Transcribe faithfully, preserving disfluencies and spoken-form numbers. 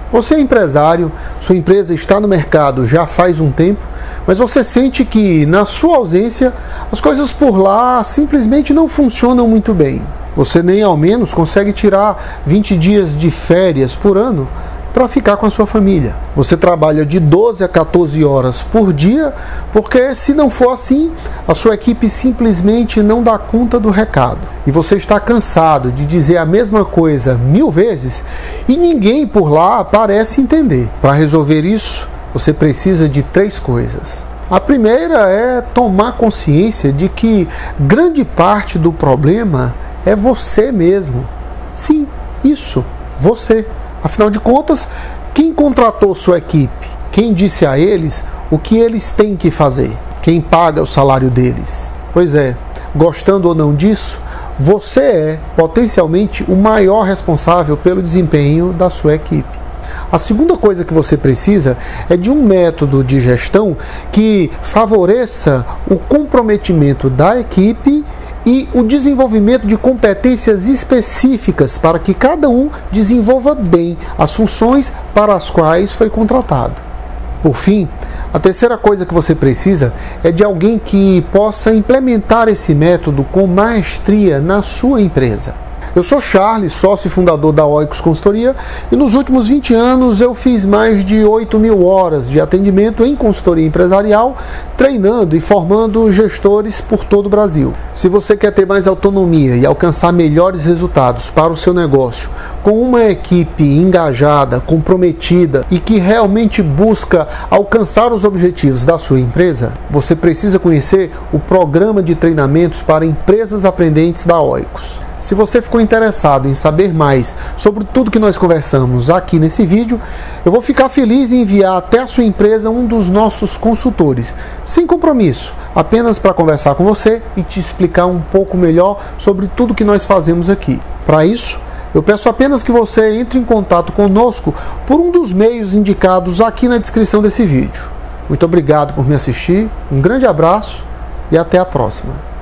Você é empresário, sua empresa está no mercado já faz um tempo, mas você sente que, na sua ausência, as coisas por lá simplesmente não funcionam muito bem. Você nem ao menos consegue tirar vinte dias de férias por ano para ficar com a sua família. Você trabalha de doze a quatorze horas por dia, porque se não for assim, a sua equipe simplesmente não dá conta do recado. E você está cansado de dizer a mesma coisa mil vezes e ninguém por lá parece entender. Para resolver isso, você precisa de três coisas. A primeira é tomar consciência de que grande parte do problema é você mesmo. Sim, isso, você. Afinal de contas, quem contratou sua equipe? Quem disse a eles o que eles têm que fazer? Quem paga o salário deles? Pois é, gostando ou não disso, você é potencialmente o maior responsável pelo desempenho da sua equipe. A segunda coisa que você precisa é de um método de gestão que favoreça o comprometimento da equipe e o desenvolvimento de competências específicas para que cada um desenvolva bem as funções para as quais foi contratado. Por fim, a terceira coisa que você precisa é de alguém que possa implementar esse método com maestria na sua empresa. Eu sou Charles, sócio e fundador da Oikos Consultoria, e nos últimos vinte anos eu fiz mais de oito mil horas de atendimento em consultoria empresarial, treinando e formando gestores por todo o Brasil. Se você quer ter mais autonomia e alcançar melhores resultados para o seu negócio, com uma equipe engajada, comprometida e que realmente busca alcançar os objetivos da sua empresa, você precisa conhecer o programa de treinamentos para empresas aprendentes da Oikos. Se você ficou interessado em saber mais sobre tudo que nós conversamos aqui nesse vídeo, eu vou ficar feliz em enviar até a sua empresa um dos nossos consultores, sem compromisso, apenas para conversar com você e te explicar um pouco melhor sobre tudo que nós fazemos aqui. Para isso, eu peço apenas que você entre em contato conosco por um dos meios indicados aqui na descrição desse vídeo. Muito obrigado por me assistir, um grande abraço e até a próxima.